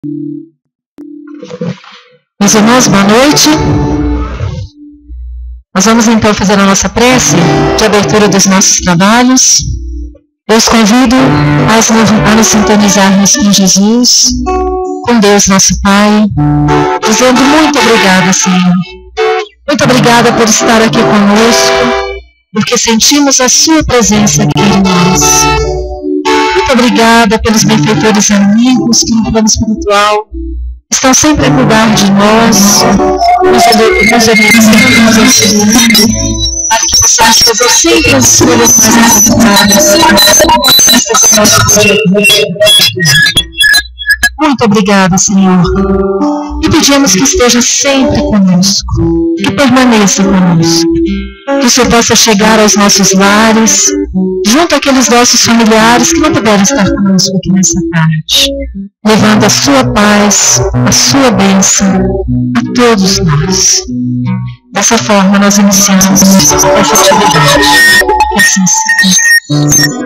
Meus irmãos, boa noite. Nós vamos então fazer a nossa prece de abertura dos nossos trabalhos. Eu os convido a nos sintonizarmos com Jesus, com Deus nosso Pai, dizendo muito obrigada, Senhor. Muito obrigada por estar aqui conosco, porque sentimos a Sua presença aqui em nós. Muito obrigada pelos benfeitores amigos que no plano espiritual estão sempre a cuidar de nós, nos orientando, nos auxiliando, para que possamos fazer sempre as escolhas mais acertadas. Muito obrigada, Senhor. E pedimos que esteja sempre conosco, que permaneça conosco, que o Senhor possa chegar aos nossos lares, junto àqueles nossos familiares que não puderam estar conosco aqui nessa tarde, levando a sua paz, a sua bênção a todos nós. Dessa forma nós iniciamos essa atividade. Assim seja.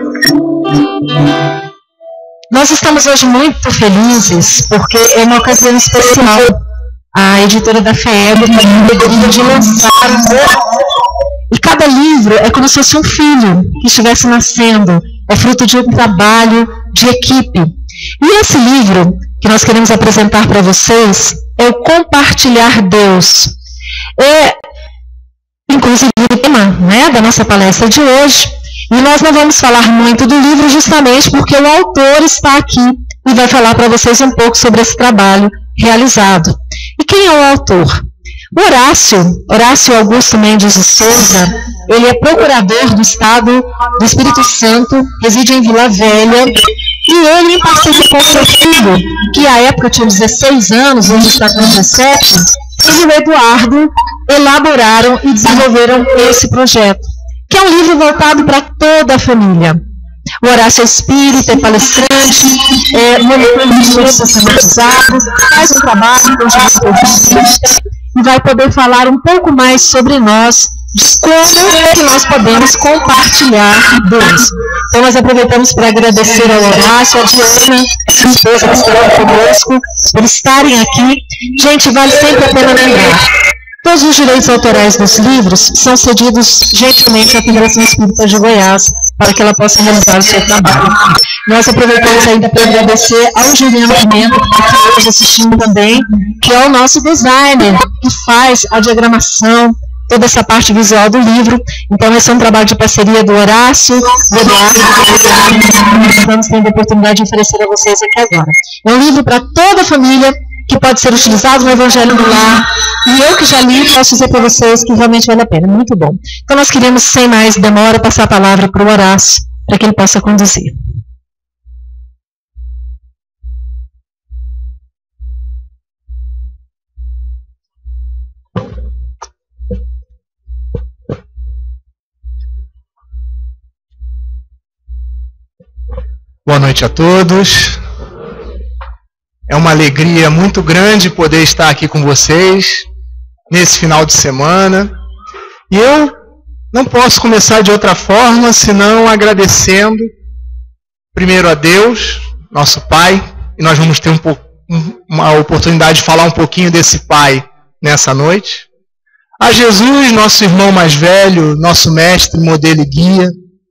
Nós estamos hoje muito felizes porque é uma ocasião especial. A editora da FEEB deveria de lançar um livro. E cada livro é como se fosse um filho que estivesse nascendo. É fruto de um trabalho de equipe. E esse livro que nós queremos apresentar para vocês é o Compartilhar Deus. Inclusive o tema, da nossa palestra de hoje. E nós não vamos falar muito do livro justamente porque o autor está aqui e vai falar para vocês um pouco sobre esse trabalho realizado. E quem é o autor? Horácio Augusto Mendes de Souza, ele é procurador do Estado do Espírito Santo, reside em Vila Velha, e ele, em parceria com o seu filho, que à época tinha 16 anos, hoje está com 17, ele e o Eduardo elaboraram e desenvolveram esse projeto, que é um livro voltado para toda a família. O Horácio é espírita, é palestrante, é monitor de estudo sistematizado, faz um trabalho com gerontologista e vai poder falar um pouco mais sobre nós, de como que nós podemos compartilhar Deus. Então nós aproveitamos para agradecer ao Horácio, a Diana, sua esposa que está conosco, por estarem aqui. Gente, vale sempre a pena lembrar. Todos os direitos autorais dos livros são cedidos gentilmente à Federação Espírita de Goiás para que ela possa realizar o seu trabalho. Nós aproveitamos ainda para agradecer ao Juliano Pimenta, que está aqui hoje assistindo também, que é o nosso designer, que faz a diagramação, toda essa parte visual do livro. Então esse é um trabalho de parceria do Horácio, do Eduardo, que estamos tendo a oportunidade de oferecer a vocês aqui agora. É um livro para toda a família, que pode ser utilizado no Evangelho do Lar, e eu que já li, posso dizer para vocês que realmente vale a pena, muito bom. Então nós queríamos, sem mais demora, passar a palavra para o Horácio, para que ele possa conduzir. Boa noite a todos. É uma alegria muito grande poder estar aqui com vocês nesse final de semana. E eu não posso começar de outra forma senão agradecendo primeiro a Deus, nosso Pai, e nós vamos ter uma oportunidade de falar um pouquinho desse Pai nessa noite. A Jesus, nosso irmão mais velho, nosso mestre, modelo e guia,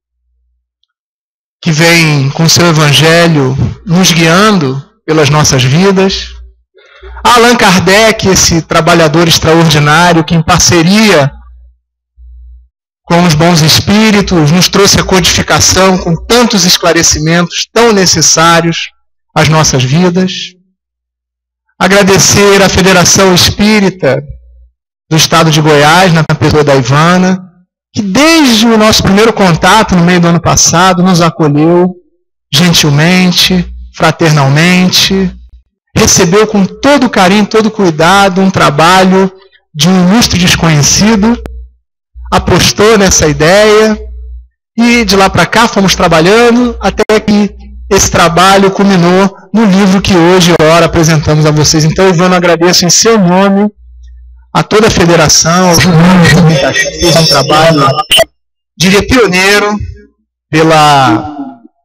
que vem com seu Evangelho nos guiando pelas nossas vidas. A Allan Kardec, esse trabalhador extraordinário que em parceria com os bons espíritos nos trouxe a codificação com tantos esclarecimentos tão necessários às nossas vidas. Agradecer à Federação Espírita do Estado de Goiás, na pessoa da Ivana, que desde o nosso primeiro contato no meio do ano passado nos acolheu gentilmente, fraternalmente, recebeu com todo carinho, todo cuidado um trabalho de um ilustre desconhecido, apostou nessa ideia e de lá para cá fomos trabalhando até que esse trabalho culminou no livro que hoje agora apresentamos a vocês. Então, Ivana, agradeço em seu nome a toda a federação, ao Juliano que também fez um trabalho, diria, pioneiro,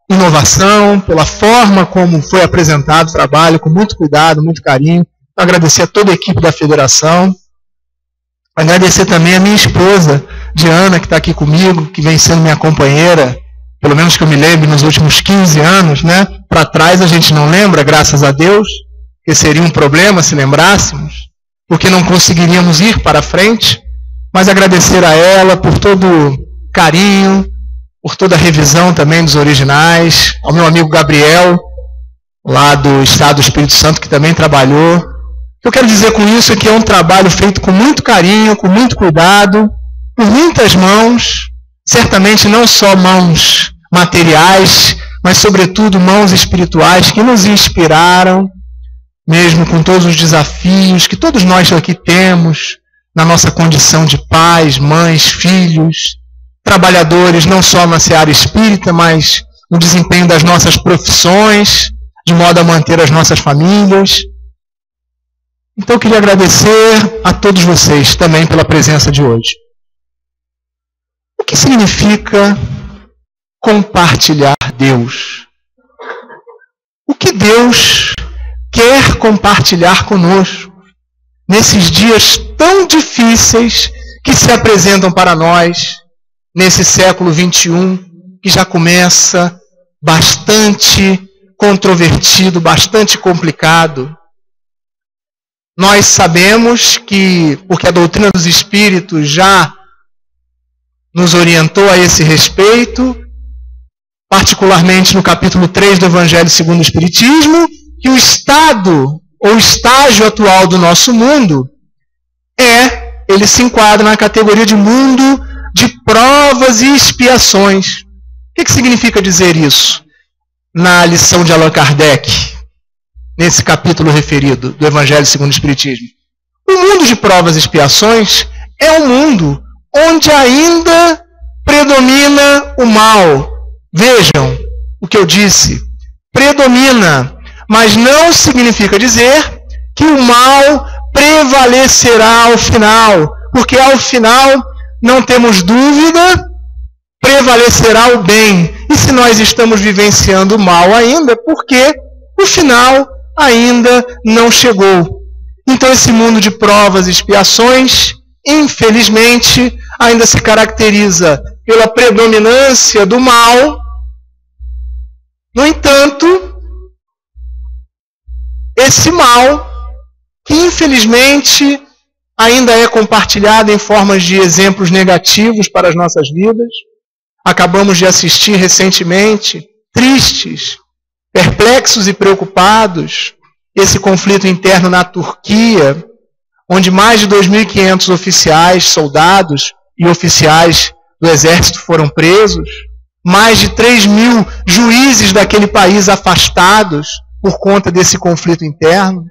inovação, pela forma como foi apresentado o trabalho, com muito cuidado, muito carinho. Agradecer a toda a equipe da federação. Agradecer também a minha esposa, Diana, que está aqui comigo, que vem sendo minha companheira, pelo menos que eu me lembre, nos últimos 15 anos, né? Para trás a gente não lembra, graças a Deus, que seria um problema se lembrássemos, porque não conseguiríamos ir para frente. Mas agradecer a ela por todo o carinho, por toda a revisão também dos originais, ao meu amigo Gabriel, lá do Estado do Espírito Santo, que também trabalhou. O que eu quero dizer com isso é que é um trabalho feito com muito carinho, com muito cuidado, por muitas mãos, certamente não só mãos materiais, mas sobretudo mãos espirituais que nos inspiraram, mesmo com todos os desafios que todos nós aqui temos, na nossa condição de pais, mães, filhos, trabalhadores, não só na seara espírita, mas no desempenho das nossas profissões, de modo a manter as nossas famílias. Então eu queria agradecer a todos vocês também pela presença de hoje. O que significa compartilhar Deus? O que Deus quer compartilhar conosco nesses dias tão difíceis que se apresentam para nós nesse século XXI, que já começa bastante controvertido, bastante complicado? Nós sabemos que, porque a doutrina dos Espíritos já nos orientou a esse respeito, particularmente no capítulo 3 do Evangelho segundo o Espiritismo, que o estado ou estágio atual do nosso mundo ele se enquadra na categoria de mundo de provas e expiações. O que significa dizer isso? Na lição de Allan Kardec, nesse capítulo referido do Evangelho segundo o Espiritismo. O mundo de provas e expiações é um mundo onde ainda predomina o mal. Vejam o que eu disse. Predomina, mas não significa dizer que o mal prevalecerá ao final, porque ao final, não temos dúvida, prevalecerá o bem. E se nós estamos vivenciando o mal ainda, porque o final ainda não chegou. Então esse mundo de provas e expiações, infelizmente, ainda se caracteriza pela predominância do mal. No entanto, esse mal, que infelizmente ainda é compartilhado em formas de exemplos negativos para as nossas vidas. Acabamos de assistir recentemente, tristes, perplexos e preocupados, esse conflito interno na Turquia, onde mais de 2.500 oficiais, soldados e oficiais do exército foram presos, mais de 3.000 juízes daquele país afastados por conta desse conflito interno.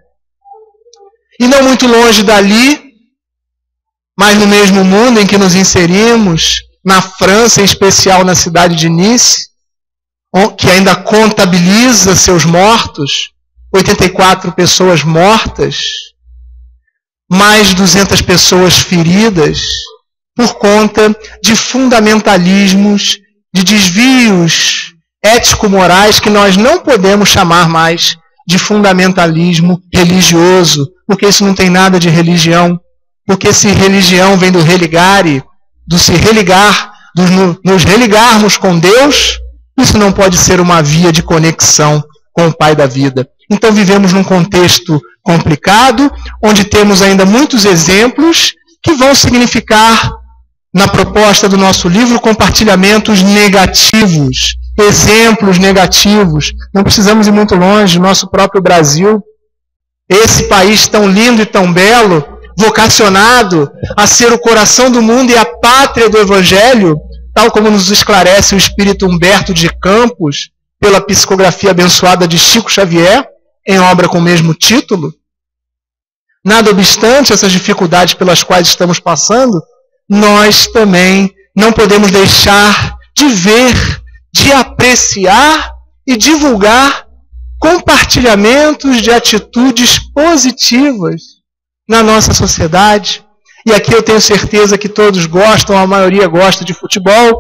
E não muito longe dali, mas no mesmo mundo em que nos inserimos, na França, em especial na cidade de Nice, que ainda contabiliza seus mortos, 84 pessoas mortas, mais de 200 pessoas feridas, por conta de fundamentalismos, de desvios ético-morais que nós não podemos chamar mais de fundamentalismo religioso, porque isso não tem nada de religião, porque se religião vem do religare, do se religar, nos religarmos com Deus, isso não pode ser uma via de conexão com o Pai da vida. Então vivemos num contexto complicado, onde temos ainda muitos exemplos que vão significar, na proposta do nosso livro, compartilhamentos negativos, exemplos negativos. Não precisamos ir muito longe, nosso próprio Brasil, esse país tão lindo e tão belo, vocacionado a ser o coração do mundo e a pátria do Evangelho, tal como nos esclarece o espírito Humberto de Campos, pela psicografia abençoada de Chico Xavier, em obra com o mesmo título. Nada obstante essas dificuldades pelas quais estamos passando, nós também não podemos deixar de ver, de apreciar e divulgar compartilhamentos de atitudes positivas na nossa sociedade. E aqui eu tenho certeza que todos gostam, a maioria gosta de futebol,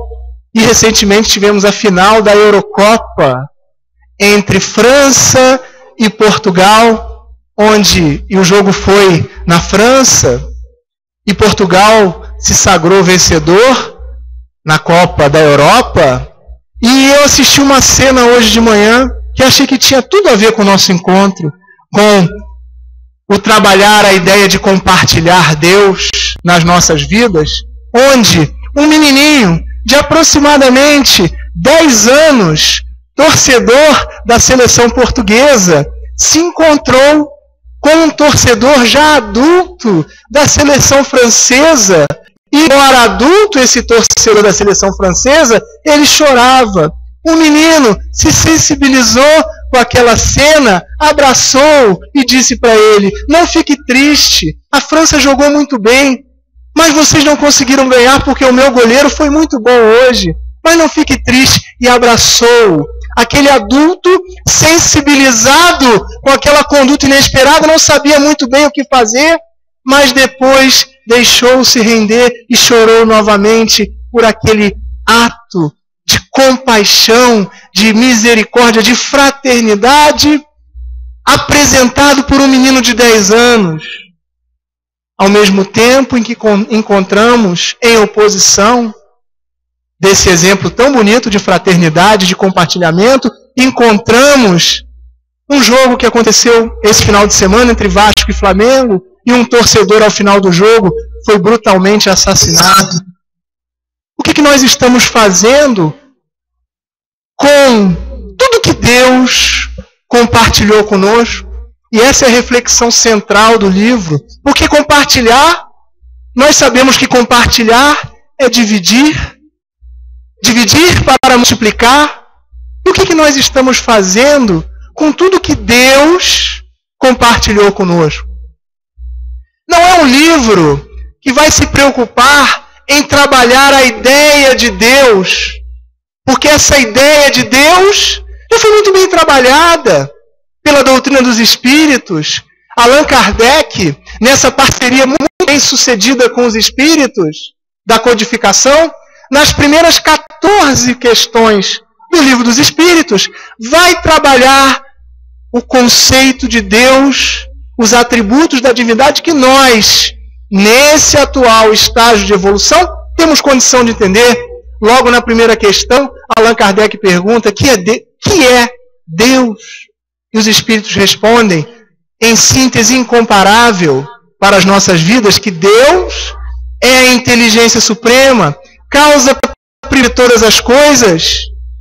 E recentemente tivemos a final da Eurocopa entre França e Portugal, onde o jogo foi na França e Portugal se sagrou vencedor na Copa da Europa. E eu assisti uma cena hoje de manhã que achei que tinha tudo a ver com o nosso encontro, com o trabalhar a ideia de compartilhar Deus nas nossas vidas, onde um menininho de aproximadamente 10 anos, torcedor da seleção portuguesa, se encontrou com um torcedor já adulto da seleção francesa. E, embora adulto, esse torcedor da seleção francesa, ele chorava. O menino se sensibilizou com aquela cena, abraçou e disse para ele: não fique triste, a França jogou muito bem, mas vocês não conseguiram ganhar porque o meu goleiro foi muito bom hoje. Mas não fique triste. E abraçou. Aquele adulto sensibilizado com aquela conduta inesperada, não sabia muito bem o que fazer, mas depois deixou-se render e chorou novamente por aquele ato de compaixão, de misericórdia, de fraternidade, apresentado por um menino de 10 anos. Ao mesmo tempo em que encontramos em oposição desse exemplo tão bonito de fraternidade, de compartilhamento, encontramos um jogo que aconteceu esse final de semana entre Vasco e Flamengo, e um torcedor ao final do jogo foi brutalmente assassinado. O que nós estamos fazendo com tudo que Deus compartilhou conosco? E essa é a reflexão central do livro. Porque compartilhar, nós sabemos que compartilhar é dividir. Dividir para multiplicar. E o que nós estamos fazendo com tudo que Deus compartilhou conosco? Não é um livro que vai se preocupar em trabalhar a ideia de Deus, porque essa ideia de Deus já foi muito bem trabalhada pela doutrina dos espíritos. Allan Kardec, nessa parceria muito bem sucedida com os espíritos da codificação, nas primeiras 14 questões do Livro dos Espíritos, vai trabalhar o conceito de Deus, os atributos da divindade que nós, nesse atual estágio de evolução, temos condição de entender. Logo na primeira questão, Allan Kardec pergunta: que é Deus? E os Espíritos respondem, em síntese incomparável para as nossas vidas, que Deus é a inteligência suprema, causa de todas as coisas.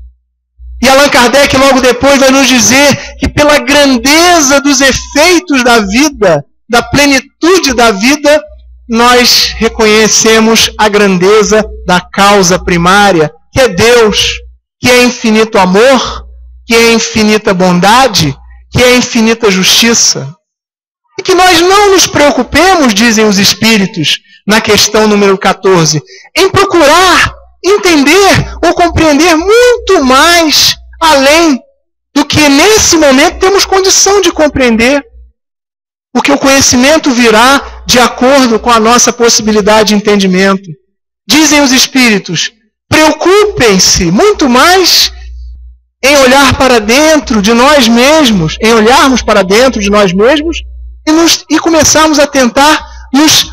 E Allan Kardec logo depois vai nos dizer que pela grandeza dos efeitos da vida, da plenitude da vida, nós reconhecemos a grandeza da causa primária, que é Deus, que é infinito amor, que é infinita bondade, que é infinita justiça. E que nós não nos preocupemos, dizem os Espíritos, na questão número 14, em procurar entender ou compreender muito mais além do que nesse momento temos condição de compreender. Porque o conhecimento virá de acordo com a nossa possibilidade de entendimento. Dizem os Espíritos, preocupem-se muito mais em olhar para dentro de nós mesmos, em olharmos para dentro de nós mesmos e começarmos a tentar nos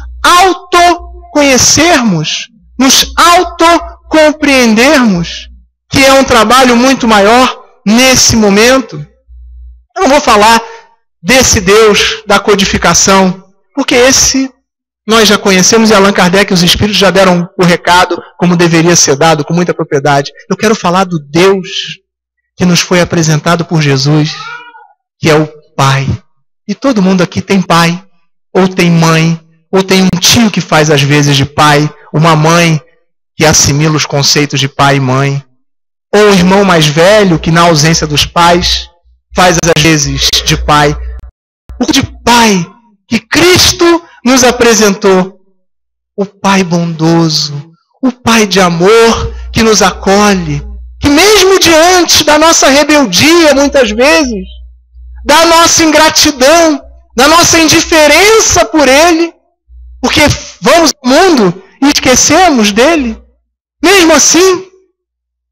autoconhecermos, nos autocompreendermos, que é um trabalho muito maior nesse momento. Eu não vou falar desse Deus da codificação, porque esse nós já conhecemos, e Allan Kardec e os Espíritos já deram o recado como deveria ser dado, com muita propriedade. Eu quero falar do Deus que nos foi apresentado por Jesus, que é o Pai. E todo mundo aqui tem pai, ou tem mãe, ou tem um tio que faz às vezes de pai, uma mãe que assimila os conceitos de pai e mãe, ou um irmão mais velho que, na ausência dos pais, faz às vezes de pai. O de pai que Cristo nos apresentou, o Pai bondoso, o Pai de amor que nos acolhe, que mesmo diante da nossa rebeldia, muitas vezes, da nossa ingratidão, da nossa indiferença por Ele, porque vamos ao mundo e esquecemos dele, mesmo assim,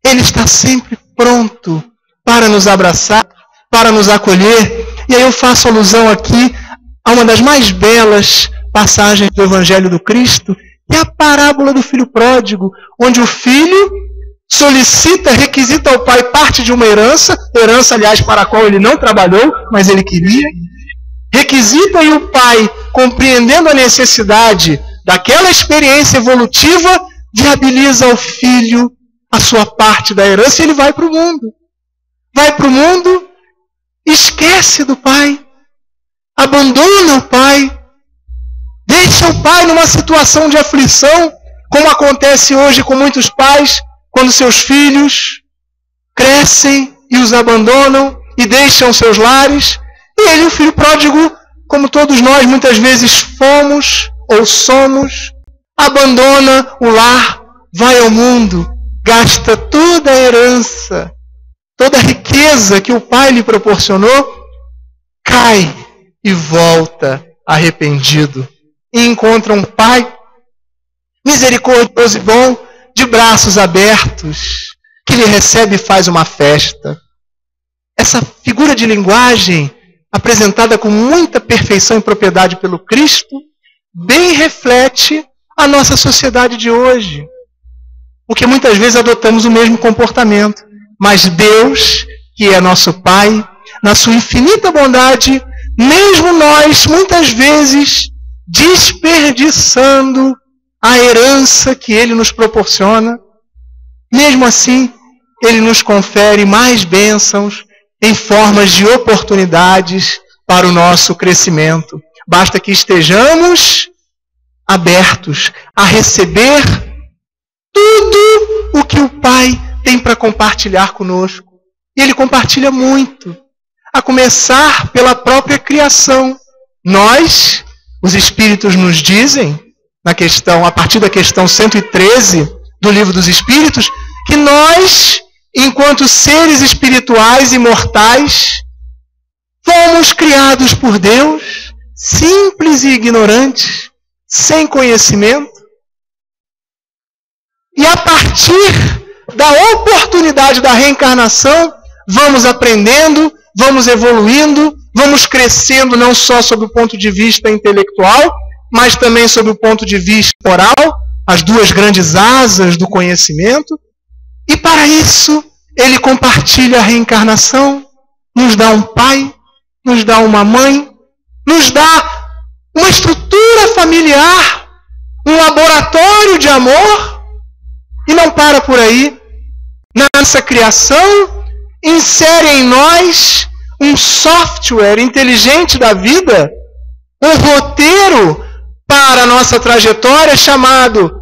Ele está sempre pronto para nos abraçar, para nos acolher. E aí eu faço alusão aqui a uma das mais belas passagens do Evangelho do Cristo, que é a parábola do filho pródigo, onde o filho solicita, requisita ao pai parte de uma herança, aliás, para a qual ele não trabalhou, mas ele queria. Requisita e o pai, compreendendo a necessidade daquela experiência evolutiva, viabiliza ao filho a sua parte da herança e ele vai para o mundo. Vai para o mundo, esquece do pai, abandona o pai, deixa o pai numa situação de aflição, como acontece hoje com muitos pais, quando seus filhos crescem e os abandonam e deixam seus lares. E ele, o filho pródigo, como todos nós muitas vezes fomos ou somos, abandona o lar, vai ao mundo, gasta toda a herança, toda a riqueza que o pai lhe proporcionou, cai e volta arrependido. E encontra um pai misericordioso e bom, de braços abertos, que lhe recebe e faz uma festa. Essa figura de linguagem, apresentada com muita perfeição e propriedade pelo Cristo, bem reflete a nossa sociedade de hoje. Porque muitas vezes adotamos o mesmo comportamento. Mas Deus, que é nosso Pai, na sua infinita bondade, mesmo nós, muitas vezes, desperdiçando a herança que Ele nos proporciona, mesmo assim, Ele nos confere mais bênçãos em formas de oportunidades para o nosso crescimento. Basta que estejamos abertos a receber tudo o que o Pai tem para compartilhar conosco. E Ele compartilha muito, a começar pela própria criação. Nós, os Espíritos nos dizem, a partir da questão 113 do Livro dos Espíritos, que nós, enquanto seres espirituais imortais, fomos criados por Deus, simples e ignorantes, sem conhecimento. E a partir da oportunidade da reencarnação, vamos aprendendo, vamos evoluindo, vamos crescendo não só sob o ponto de vista intelectual, mas também sob o ponto de vista moral, as duas grandes asas do conhecimento. E para isso, Ele compartilha a reencarnação, nos dá um pai, nos dá uma mãe, nos dá uma estrutura familiar, um laboratório de amor. E não para por aí. Na nossa criação, insere em nós um software inteligente da vida, um roteiro para a nossa trajetória chamado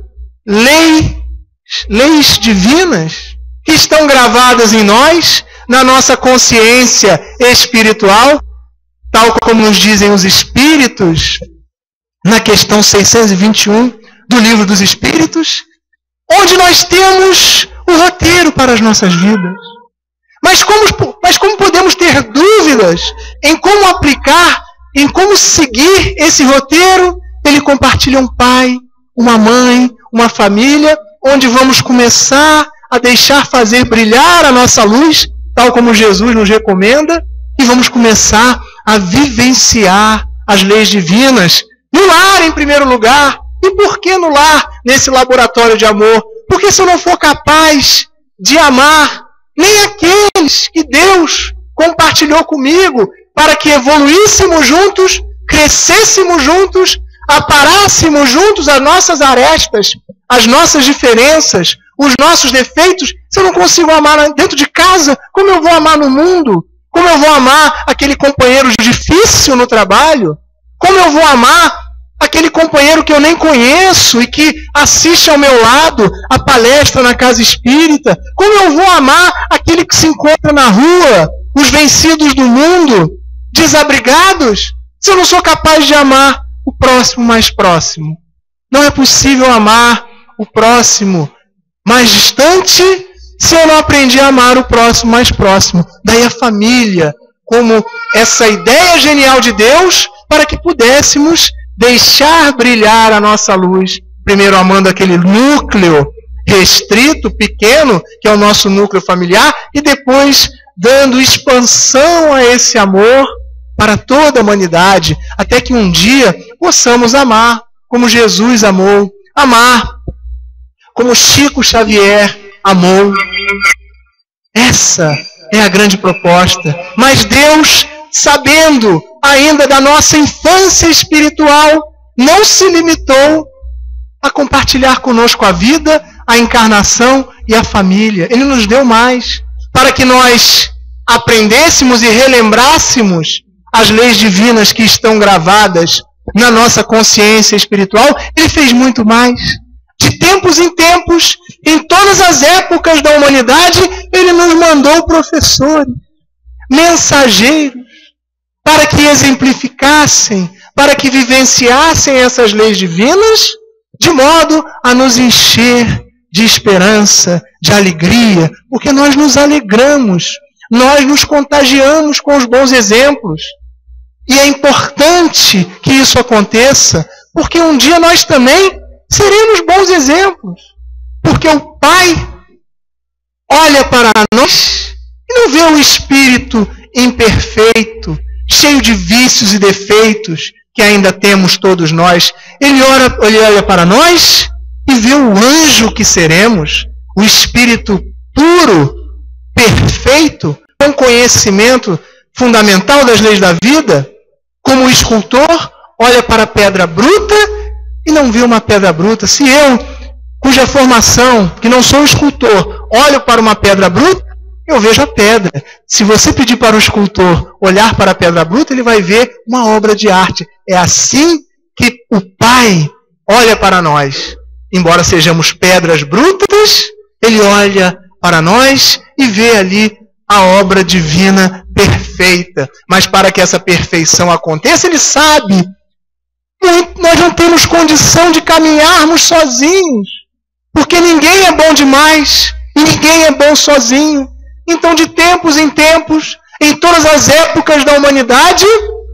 leis divinas, que estão gravadas em nós, na nossa consciência espiritual, tal como nos dizem os Espíritos, na questão 621 do Livro dos Espíritos, onde nós temos o roteiro para as nossas vidas. Mas como podemos ter dúvidas em como aplicar, em como seguir esse roteiro? Ele compartilha um pai, uma mãe, uma família, onde vamos começar a deixar fazer brilhar a nossa luz, tal como Jesus nos recomenda, e vamos começar a vivenciar as leis divinas no lar, em primeiro lugar. E por que no lar, nesse laboratório de amor? Porque se eu não for capaz de amar nem aqueles que Deus compartilhou comigo para que evoluíssemos juntos, crescêssemos juntos, aparássemos juntos as nossas arestas, as nossas diferenças, os nossos defeitos, se eu não consigo amar dentro de casa, como eu vou amar no mundo? Como eu vou amar aquele companheiro difícil no trabalho? Como eu vou amar aquele companheiro que eu nem conheço e que assiste ao meu lado a palestra na casa espírita? Como eu vou amar aquele que se encontra na rua, os vencidos do mundo, desabrigados, se eu não sou capaz de amar o próximo mais próximo? Não é possível amar o próximo mais distante se eu não aprendi a amar o próximo mais próximo. Daí a família, como essa ideia genial de Deus para que pudéssemos deixar brilhar a nossa luz, primeiro amando aquele núcleo restrito, pequeno, que é o nosso núcleo familiar, e depois dando expansão a esse amor para toda a humanidade, até que um dia possamos amar como Jesus amou, amar como Chico Xavier amou. Essa é a grande proposta. Mas Deus, sabendo ainda da nossa infância espiritual, não se limitou a compartilhar conosco a vida, a encarnação e a família. Ele nos deu mais, para que nós aprendêssemos e relembrássemos as leis divinas que estão gravadas na nossa consciência espiritual. Ele fez muito mais. De tempos em tempos, em todas as épocas da humanidade, Ele nos mandou professores, mensageiros, para que exemplificassem, para que vivenciassem essas leis divinas, de modo a nos encher de esperança, de alegria, porque nós nos alegramos, nós nos contagiamos com os bons exemplos. E é importante que isso aconteça, porque um dia nós também seremos bons exemplos. Porque o Pai olha para nós e não vê o espírito imperfeito, cheio de vícios e defeitos que ainda temos todos nós. Ele olha para nós e vê o anjo que seremos, o espírito puro, perfeito, com conhecimento fundamental das leis da vida, como o escultor olha para a pedra bruta e não vê uma pedra bruta. Se eu, cuja formação, que não sou escultor, olho para uma pedra bruta, eu vejo a pedra. Se você pedir para o escultor olhar para a pedra bruta, ele vai ver uma obra de arte. É assim que o Pai olha para nós. Embora sejamos pedras brutas, Ele olha para nós e vê ali a obra divina perfeita. Mas para que essa perfeição aconteça, Ele sabe que nós não temos condição de caminharmos sozinhos, porque ninguém é bom demais e ninguém é bom sozinho. Então, de tempos em tempos, em todas as épocas da humanidade,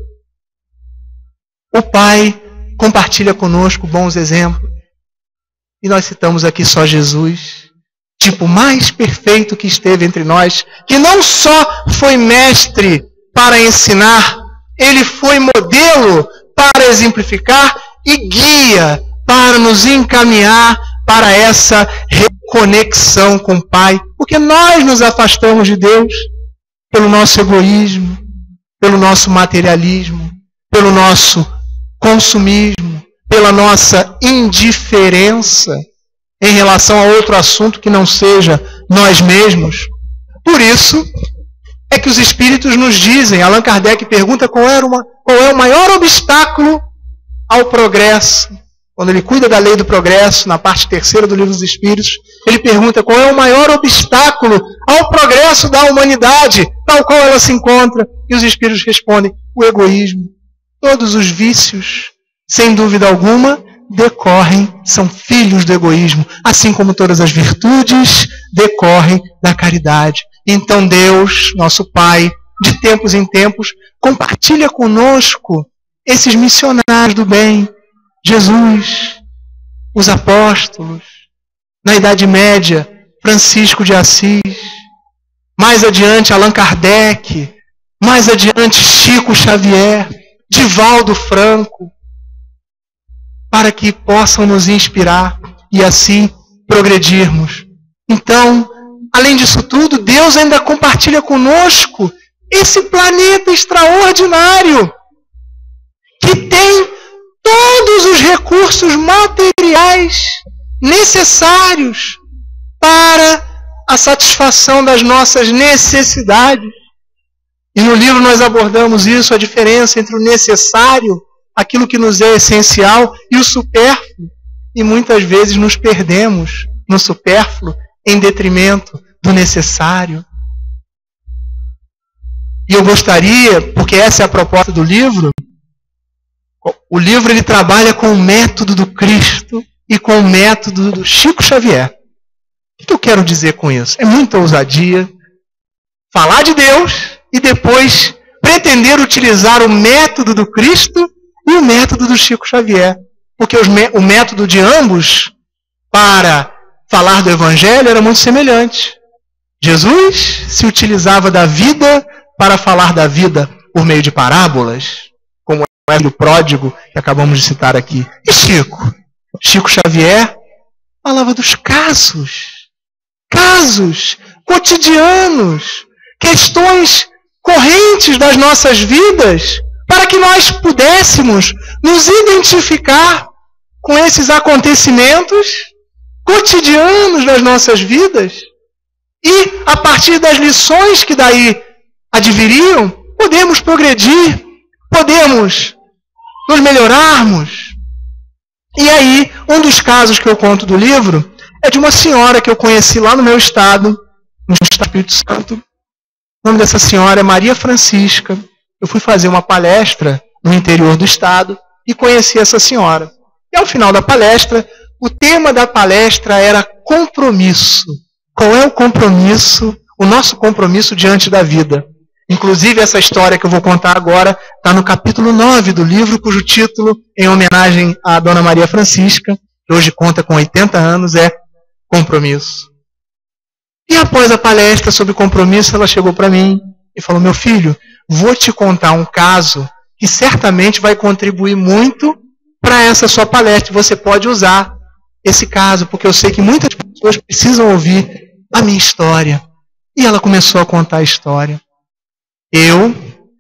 o Pai compartilha conosco bons exemplos. E nós citamos aqui só Jesus, tipo mais perfeito que esteve entre nós, que não só foi mestre para ensinar, ele foi modelo para exemplificar e guia para nos encaminhar para essa reconexão com o Pai. Porque nós nos afastamos de Deus pelo nosso egoísmo, pelo nosso materialismo, pelo nosso consumismo, pela nossa indiferença em relação a outro assunto que não seja nós mesmos. Por isso é que os Espíritos nos dizem, Allan Kardec pergunta qual é o maior obstáculo ao progresso. Quando ele cuida da lei do progresso, na parte 3ª do Livro dos Espíritos, ele pergunta qual é o maior obstáculo ao progresso da humanidade, tal qual ela se encontra. E os Espíritos respondem, o egoísmo. Todos os vícios, sem dúvida alguma, decorrem, são filhos do egoísmo, assim como todas as virtudes decorrem da caridade. Então Deus, nosso Pai, de tempos em tempos, compartilha conosco esses missionários do bem, Jesus, os apóstolos, na Idade Média, Francisco de Assis, mais adiante Allan Kardec, mais adiante Chico Xavier, Divaldo Franco, para que possam nos inspirar e assim progredirmos. Então, além disso tudo, Deus ainda compartilha conosco esse planeta extraordinário que tem todos os recursos materiais necessários para a satisfação das nossas necessidades. E no livro nós abordamos isso, a diferença entre o necessário, aquilo que nos é essencial, e o supérfluo. E muitas vezes nos perdemos no supérfluo em detrimento do necessário. E eu gostaria, porque essa é a proposta do livro, o livro ele trabalha com o método do Cristo e com o método do Chico Xavier. O que eu quero dizer com isso? É muita ousadia falar de Deus e depois pretender utilizar o método do Cristo e o método do Chico Xavier. Porque o método de ambos para falar do Evangelho era muito semelhante. Jesus se utilizava da vida para falar da vida por meio de parábolas, como é o filho pródigo que acabamos de citar aqui. E Chico Xavier falava dos casos cotidianos, questões correntes das nossas vidas, para que nós pudéssemos nos identificar com esses acontecimentos cotidianos das nossas vidas e, a partir das lições que daí adviriam, podemos progredir, podemos nos melhorarmos. E aí, um dos casos que eu conto do livro é de uma senhora que eu conheci lá no meu estado, no Espírito Santo. O nome dessa senhora é Maria Francisca. Eu fui fazer uma palestra no interior do estado e conheci essa senhora. E ao final da palestra, o tema da palestra era compromisso. Qual é o compromisso, o nosso compromisso diante da vida? Inclusive, essa história que eu vou contar agora está no capítulo 9 do livro, cujo título, em homenagem à Dona Maria Francisca, que hoje conta com 80 anos, é Compromisso. E após a palestra sobre compromisso, ela chegou para mim e falou: meu filho, vou te contar um caso que certamente vai contribuir muito para essa sua palestra. Você pode usar esse caso, porque eu sei que muitas pessoas precisam ouvir a minha história. E ela começou a contar a história. Eu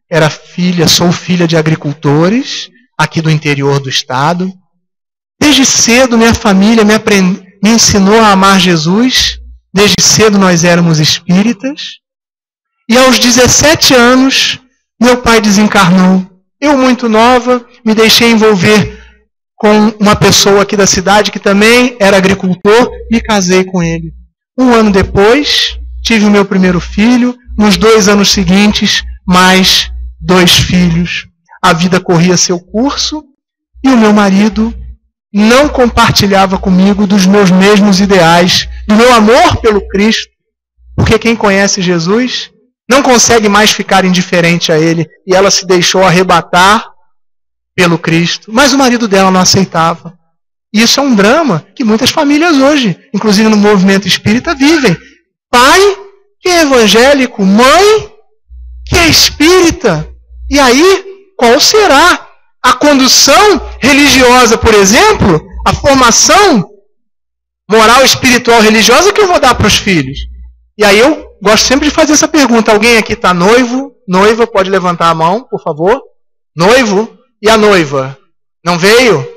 sou filha de agricultores, aqui do interior do estado. Desde cedo minha família me ensinou a amar Jesus. Desde cedo nós éramos espíritas. E aos 17 anos, meu pai desencarnou. Eu, muito nova, me deixei envolver com uma pessoa aqui da cidade que também era agricultor, me casei com ele. Um ano depois, tive o meu primeiro filho. Nos 2 anos seguintes, mais 2 filhos. A vida corria seu curso e o meu marido não compartilhava comigo dos meus mesmos ideais, do meu amor pelo Cristo, porque quem conhece Jesus não consegue mais ficar indiferente a Ele, e ela se deixou arrebatar pelo Cristo. Mas o marido dela não aceitava. E isso é um drama que muitas famílias hoje, inclusive no movimento espírita, vivem. Pai que é evangélico, mãe que é espírita. E aí, qual será a condução religiosa, por exemplo, a formação moral, espiritual, religiosa que eu vou dar para os filhos? E aí eu gosto sempre de fazer essa pergunta. Alguém aqui está noivo? Noiva, pode levantar a mão, por favor. Noivo? E a noiva? Não veio?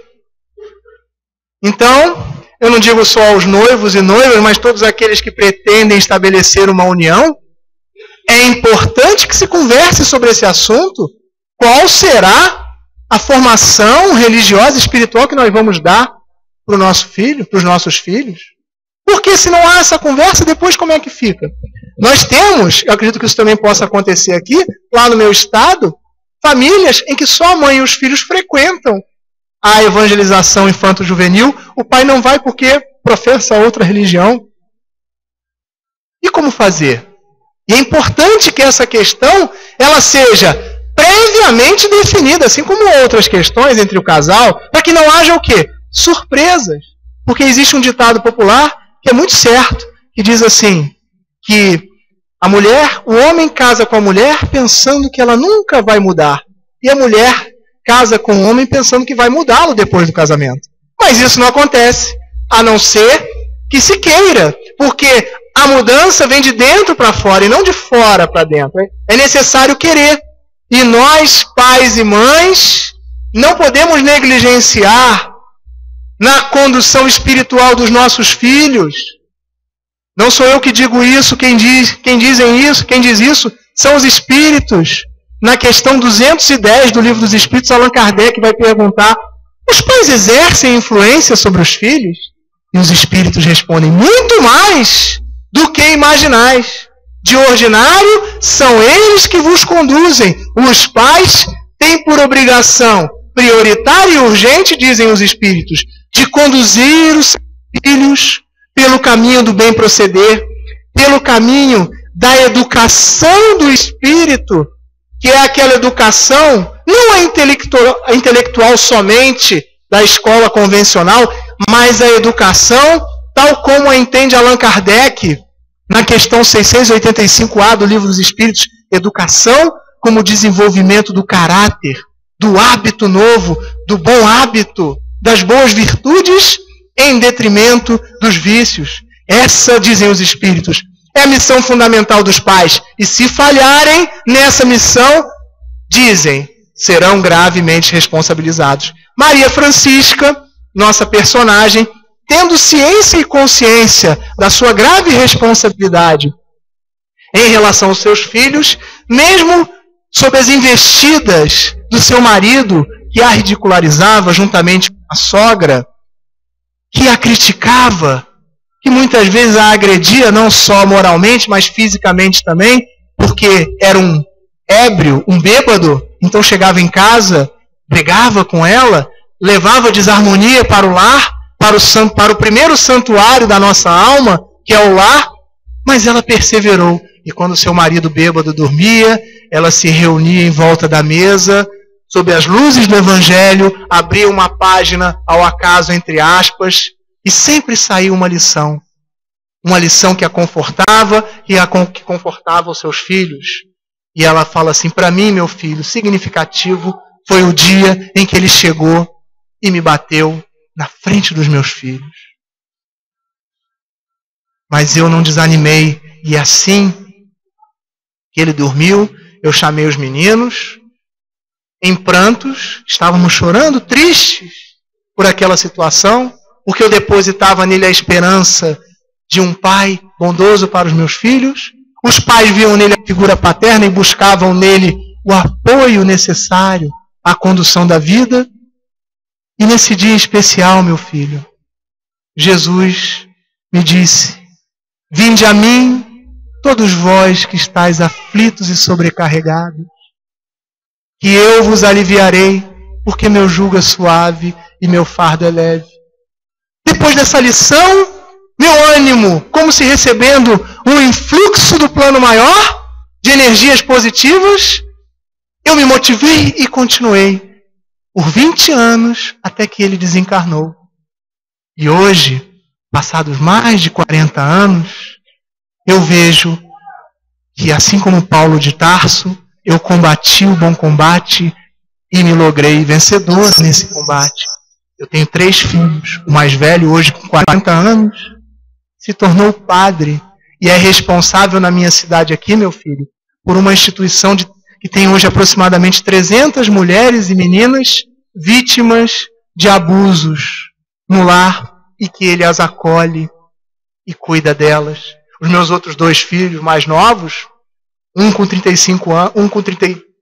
Então, eu não digo só aos noivos e noivas, mas todos aqueles que pretendem estabelecer uma união. É importante que se converse sobre esse assunto. Qual será a formação religiosa e espiritual que nós vamos dar para o nosso filho, para os nossos filhos? Porque se não há essa conversa, depois como é que fica? Nós temos, eu acredito que isso também possa acontecer aqui, lá no meu estado, famílias em que só a mãe e os filhos frequentam a evangelização infanto-juvenil. O pai não vai porque professa outra religião. E como fazer? E é importante que essa questão ela seja previamente definida, assim como outras questões entre o casal, para que não haja o quê? Surpresas. Porque existe um ditado popular que é muito certo, que diz assim, que o homem casa com a mulher pensando que ela nunca vai mudar. E a mulher casa com o homem pensando que vai mudá-lo depois do casamento. Mas isso não acontece, a não ser que se queira. Porque a mudança vem de dentro para fora e não de fora para dentro. É necessário querer. E nós, pais e mães, não podemos negligenciar na condução espiritual dos nossos filhos. Não sou eu que digo isso, quem diz isso são os espíritos. Na questão 210 do Livro dos Espíritos, Allan Kardec vai perguntar: os pais exercem influência sobre os filhos? E os espíritos respondem: muito mais do que imaginais. De ordinário, são eles que vos conduzem. Os pais têm por obrigação prioritária e urgente, dizem os espíritos, de conduzir os filhos pelo caminho do bem proceder, pelo caminho da educação do espírito, que é aquela educação, não a intelectual somente da escola convencional, mas a educação tal como a entende Allan Kardec na questão 685A do Livro dos Espíritos, educação como desenvolvimento do caráter, do hábito novo, do bom hábito, das boas virtudes, em detrimento dos vícios. Essa, dizem os Espíritos, é a missão fundamental dos pais. E se falharem nessa missão, dizem, serão gravemente responsabilizados. Maria Francisca, nossa personagem, tendo ciência e consciência da sua grave responsabilidade em relação aos seus filhos, mesmo sob as investidas do seu marido, que a ridicularizava juntamente com a sogra, que a criticava, que muitas vezes a agredia não só moralmente, mas fisicamente também, porque era um ébrio, um bêbado, então chegava em casa, brigava com ela, levava desarmonia para o lar, para o primeiro santuário da nossa alma, que é o lar, mas ela perseverou. E quando seu marido bêbado dormia, ela se reunia em volta da mesa, sob as luzes do Evangelho, abria uma página ao acaso, entre aspas, e sempre saía uma lição. Uma lição que a confortava e que confortava os seus filhos. E ela fala assim, para mim, meu filho, significativo foi o dia em que ele chegou e me bateu na frente dos meus filhos. Mas eu não desanimei, e assim que ele dormiu, eu chamei os meninos, em prantos, estávamos chorando, tristes por aquela situação, porque eu depositava nele a esperança de um pai bondoso para os meus filhos. Os pais viam nele a figura paterna e buscavam nele o apoio necessário à condução da vida. E nesse dia especial, meu filho, Jesus me disse, vinde a mim, todos vós que estáis aflitos e sobrecarregados, que eu vos aliviarei, porque meu jugo é suave e meu fardo é leve. Depois dessa lição, meu ânimo, como se recebendo um influxo do plano maior, de energias positivas, eu me motivei e continuei por 20 anos até que ele desencarnou. E hoje, passados mais de 40 anos, eu vejo que, assim como Paulo de Tarso, eu combati o bom combate e me logrei vencedor nesse combate. Eu tenho 3 filhos. O mais velho, hoje com 40 anos, se tornou padre e é responsável na minha cidade aqui, meu filho, por uma instituição que tem hoje aproximadamente 300 mulheres e meninas vítimas de abusos no lar e que ele as acolhe e cuida delas. Os meus outros 2 filhos mais novos, um com 35 anos, um com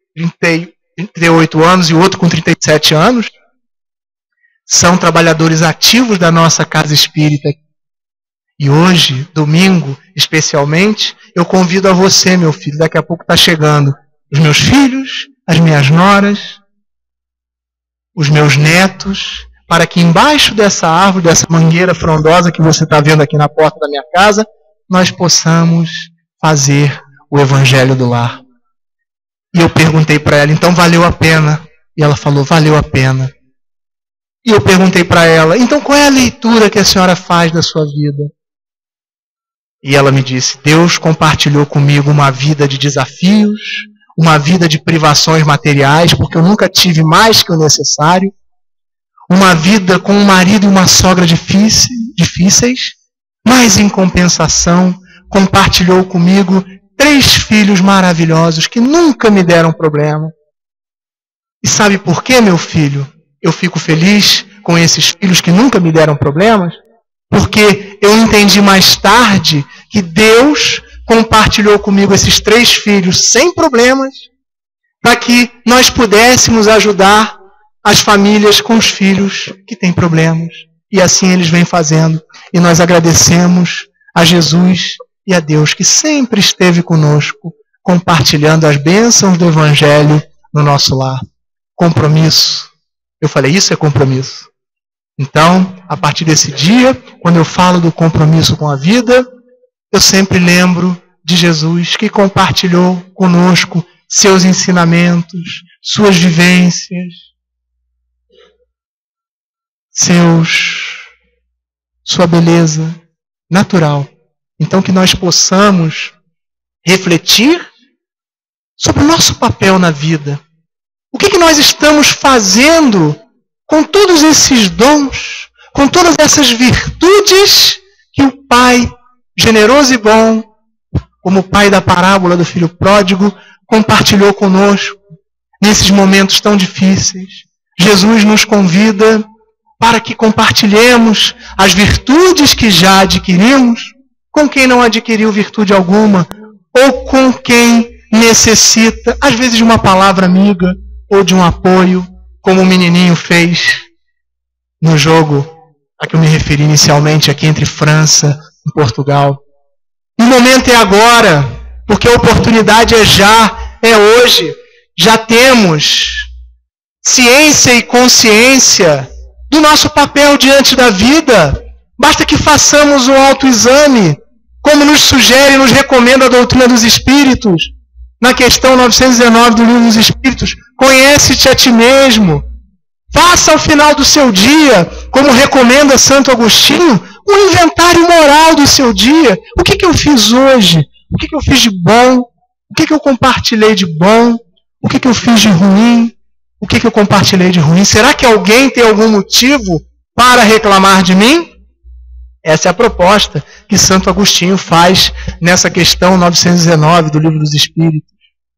38 anos e o outro com 37 anos, são trabalhadores ativos da nossa casa espírita. E hoje, domingo, especialmente, eu convido a você, meu filho, daqui a pouco está chegando, os meus filhos, as minhas noras, os meus netos, para que embaixo dessa árvore, dessa mangueira frondosa que você está vendo aqui na porta da minha casa, nós possamos fazer o Evangelho do Lar. E eu perguntei para ela, então valeu a pena? E ela falou, valeu a pena. E eu perguntei para ela, então qual é a leitura que a senhora faz da sua vida? E ela me disse, Deus compartilhou comigo uma vida de desafios, uma vida de privações materiais, porque eu nunca tive mais que o necessário, uma vida com um marido e uma sogra difíceis, mas em compensação compartilhou comigo 3 filhos maravilhosos que nunca me deram problema. E sabe por quê, meu filho? Eu fico feliz com esses filhos que nunca me deram problemas, porque eu entendi mais tarde que Deus compartilhou comigo esses 3 filhos sem problemas, para que nós pudéssemos ajudar as famílias com os filhos que têm problemas. E assim eles vêm fazendo. E nós agradecemos a Jesus e a Deus que sempre esteve conosco, compartilhando as bênçãos do Evangelho no nosso lar. Compromisso. Eu falei, isso é compromisso. Então, a partir desse dia, quando eu falo do compromisso com a vida, eu sempre lembro de Jesus que compartilhou conosco seus ensinamentos, suas vivências, sua beleza, natural. Então que nós possamos refletir sobre o nosso papel na vida. O que nós estamos fazendo com todos esses dons, com todas essas virtudes que o Pai, generoso e bom, como o Pai da parábola do filho pródigo, compartilhou conosco nesses momentos tão difíceis. Jesus nos convida para que compartilhemos as virtudes que já adquirimos com quem não adquiriu virtude alguma, ou com quem necessita, às vezes, de uma palavra amiga ou de um apoio, como o menininho fez no jogo a que eu me referi inicialmente, aqui entre França e Portugal. O momento é agora, porque a oportunidade é hoje. Já temos ciência e consciência do nosso papel diante da vida. Basta que façamos um autoexame, como nos sugere e nos recomenda a doutrina dos Espíritos. Na questão 919 do Livro dos Espíritos, conhece-te a ti mesmo. Faça ao final do seu dia, como recomenda Santo Agostinho, um inventário moral do seu dia. O que eu fiz hoje? O que eu fiz de bom? O que eu compartilhei de bom? O que eu fiz de ruim? O que eu compartilhei de ruim? Será que alguém tem algum motivo para reclamar de mim? Essa é a proposta que Santo Agostinho faz nessa questão 919 do Livro dos Espíritos.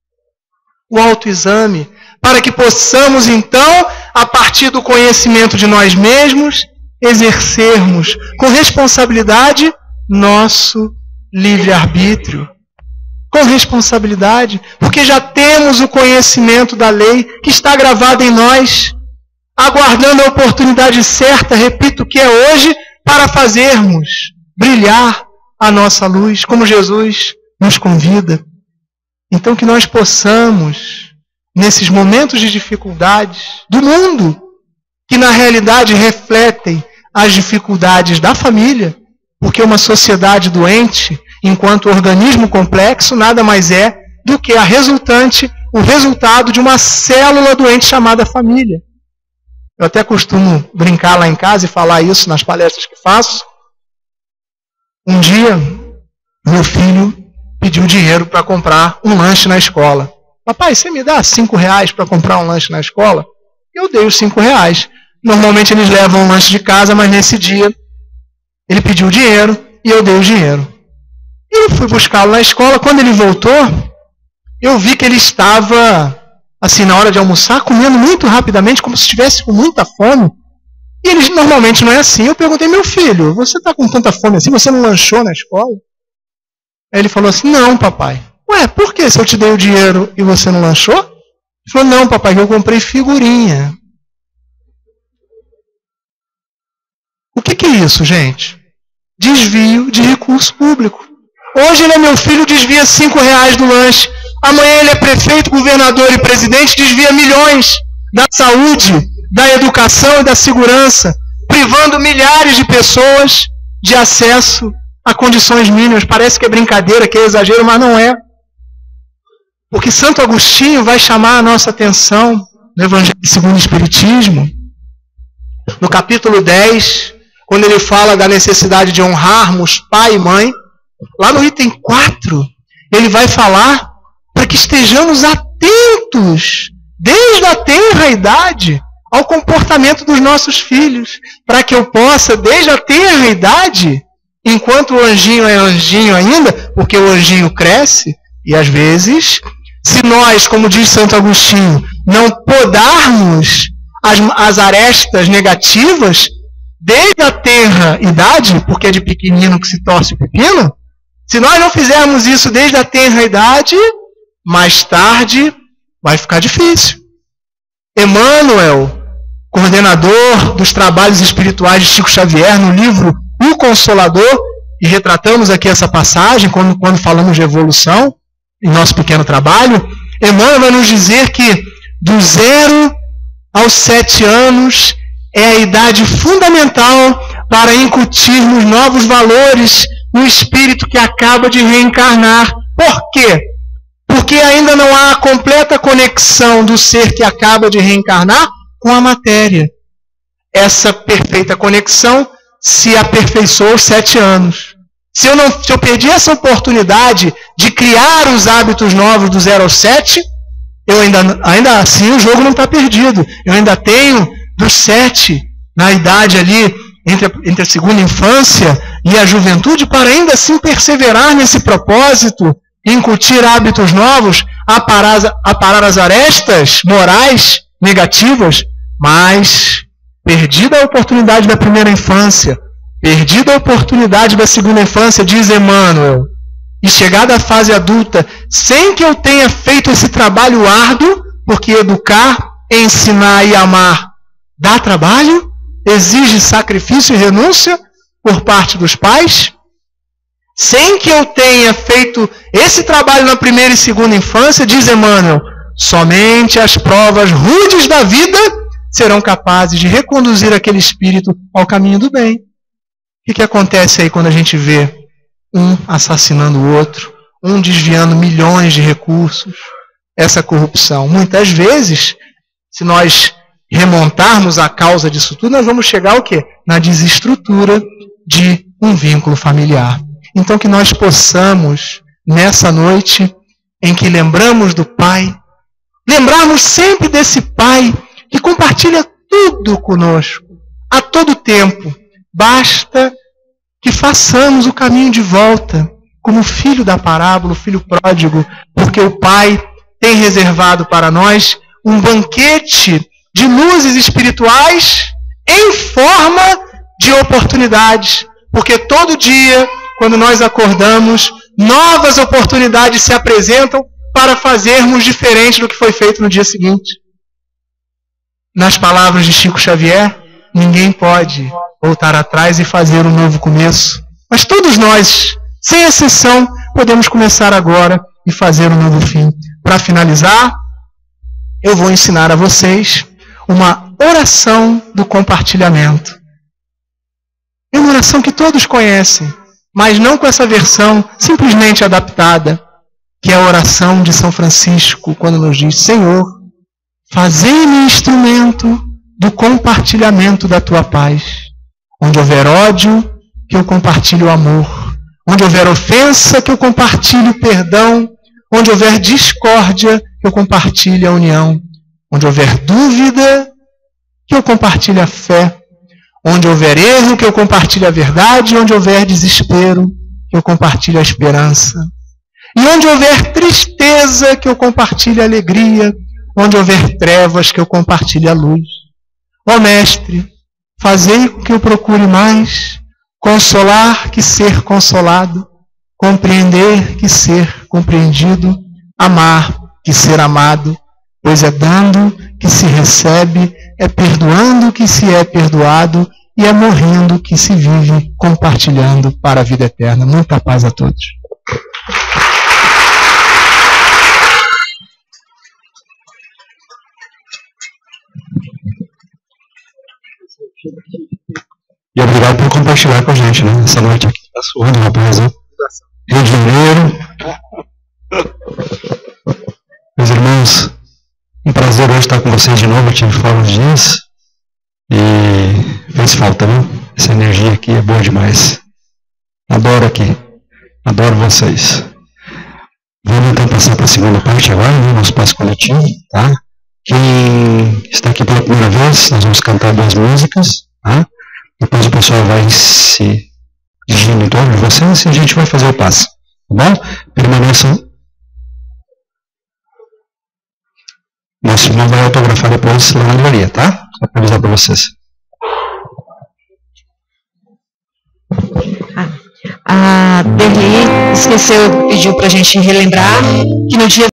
O autoexame, para que possamos, então, a partir do conhecimento de nós mesmos, exercermos com responsabilidade nosso livre-arbítrio. Com responsabilidade, porque já temos o conhecimento da lei que está gravada em nós, aguardando a oportunidade certa, repito, que é hoje, para fazermos brilhar a nossa luz, como Jesus nos convida. Então que nós possamos, nesses momentos de dificuldades do mundo, que na realidade refletem as dificuldades da família, porque uma sociedade doente, enquanto organismo complexo, nada mais é do que o resultado de uma célula doente chamada família. Eu até costumo brincar lá em casa e falar isso nas palestras que faço. Um dia, meu filho pediu dinheiro para comprar um lanche na escola. Papai, você me dá R$5 para comprar um lanche na escola? Eu dei os R$5. Normalmente eles levam um lanche de casa, mas nesse dia ele pediu o dinheiro e eu dei o dinheiro. E eu fui buscá-lo na escola. Quando ele voltou, eu vi que ele estava, assim, na hora de almoçar, comendo muito rapidamente, como se estivesse com muita fome. E ele normalmente não é assim. Eu perguntei, meu filho, você está com tanta fome assim? Você não lanchou na escola? Aí ele falou assim, não, papai. Ué, por que se eu te dei o dinheiro e você não lanchou? Ele falou, não, papai, eu comprei figurinha. O que é isso, gente? Desvio de recurso público. Hoje ele é meu filho, desvia R$5 do lanche. Amanhã ele é prefeito, governador e presidente, desvia milhões da saúde, da educação e da segurança, privando milhares de pessoas de acesso a condições mínimas. Parece que é brincadeira, que é exagero, mas não é. Porque Santo Agostinho vai chamar a nossa atenção no Evangelho segundo o Espiritismo, no capítulo 10, quando ele fala da necessidade de honrarmos pai e mãe. Lá no item 4, ele vai falar para que estejamos atentos, desde a tenra idade, ao comportamento dos nossos filhos, para que eu possa, desde a tenra idade, enquanto o anjinho é anjinho ainda, porque o anjinho cresce, e às vezes, se nós, como diz Santo Agostinho, não podarmos as arestas negativas, desde a tenra idade, porque é de pequenino que se torce o pepino, se nós não fizermos isso desde a tenra idade, mais tarde vai ficar difícil. Emmanuel, coordenador dos trabalhos espirituais de Chico Xavier, no livro O Consolador, e retratamos aqui essa passagem quando falamos de evolução, em nosso pequeno trabalho, Emmanuel vai nos dizer que do 0 aos 7 anos é a idade fundamental para incutirmos novos valores no espírito que acaba de reencarnar. Por quê? Porque ainda não há a completa conexão do ser que acaba de reencarnar com a matéria. Essa perfeita conexão se aperfeiçoou aos 7 anos. Se eu perdi essa oportunidade de criar os hábitos novos do 0 aos 7, eu ainda assim o jogo não está perdido. Eu ainda tenho dos 7, na idade ali, entre a segunda infância e a juventude, para ainda assim perseverar nesse propósito, incutir hábitos novos, aparar as arestas morais negativas, mas perdida a oportunidade da primeira infância, perdida a oportunidade da segunda infância, diz Emmanuel, e chegada à fase adulta, sem que eu tenha feito esse trabalho árduo, porque educar, ensinar e amar dá trabalho, exige sacrifício e renúncia por parte dos pais, sem que eu tenha feito esse trabalho na primeira e segunda infância, diz Emmanuel, somente as provas rudes da vida serão capazes de reconduzir aquele espírito ao caminho do bem. O que acontece aí quando a gente vê um assassinando o outro, um desviando milhões de recursos, essa corrupção? Muitas vezes, se nós remontarmos a causa disso tudo, nós vamos chegar ao quê? Na desestrutura de um vínculo familiar. Então que nós possamos, nessa noite em que lembramos do Pai, lembrarmos sempre desse Pai que compartilha tudo conosco, a todo tempo. Basta que façamos o caminho de volta, como o filho da parábola, o filho pródigo, porque o Pai tem reservado para nós um banquete de luzes espirituais em forma de oportunidades, porque todo dia, quando nós acordamos, novas oportunidades se apresentam para fazermos diferente do que foi feito no dia seguinte. Nas palavras de Chico Xavier, ninguém pode voltar atrás e fazer um novo começo, mas todos nós, sem exceção, podemos começar agora e fazer um novo fim. Para finalizar, eu vou ensinar a vocês uma oração do compartilhamento. É uma oração que todos conhecem, mas não com essa versão simplesmente adaptada, que é a oração de São Francisco, quando nos diz: Senhor, fazei-me instrumento do compartilhamento da tua paz. Onde houver ódio, que eu compartilhe o amor. Onde houver ofensa, que eu compartilhe o perdão. Onde houver discórdia, que eu compartilhe a união. Onde houver dúvida, que eu compartilhe a fé. Onde houver erro, que eu compartilhe a verdade. Onde houver desespero, que eu compartilhe a esperança. E onde houver tristeza, que eu compartilhe a alegria. Onde houver trevas, que eu compartilhe a luz. Ó Mestre, fazei com que eu procure mais consolar que ser consolado, compreender que ser compreendido, amar que ser amado, pois é dando que se recebe, é perdoando que se é perdoado e é morrendo que se vive compartilhando para a vida eterna. Muita paz a todos. E obrigado por compartilhar com a gente, né? Essa noite aqui está suando, rapaz, né? Rio de Janeiro. Meus irmãos, um prazer hoje estar com vocês de novo. Eu tive fora uns dias e fez falta, né? Essa energia aqui é boa demais. Adoro aqui. Adoro vocês. Vamos então passar para a segunda parte agora, né? Nosso passo coletivo, tá? Quem está aqui pela primeira vez, nós vamos cantar 2 músicas, tá? Depois o pessoal vai se dirigindo em torno de vocês e a gente vai fazer o passe, tá bom? Permaneçam. Nosso irmão vai autografar depois lá na livraria, tá? Só para avisar para vocês. A Berli pediu para a gente relembrar que no dia